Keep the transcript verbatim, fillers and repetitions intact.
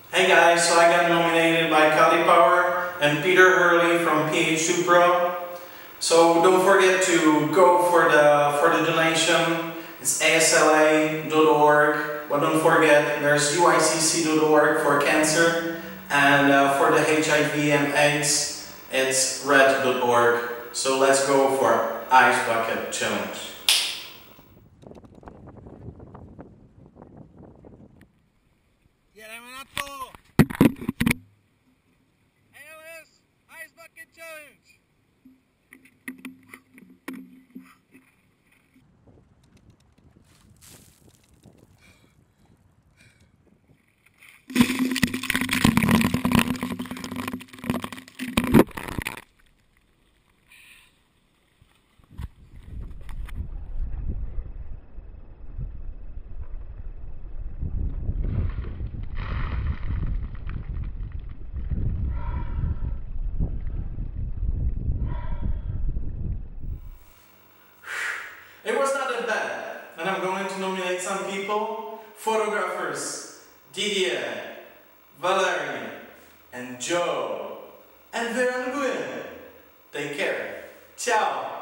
Hey guys, so I got nominated by Kali Power and Peter Hurley from P H two Pro. So don't forget to go for the for the donation. It's A S L A dot org. But don't forget, there's U I C C dot org for cancer, and uh, for the H I V and AIDS, it's red dot org. So let's go for Ice Bucket Challenge. Ice Bucket Challenge! It was not that bad, and I'm going to nominate some people: photographers, Didier, Valerie, and Joe, and Vera Nguyen. Take care. Ciao.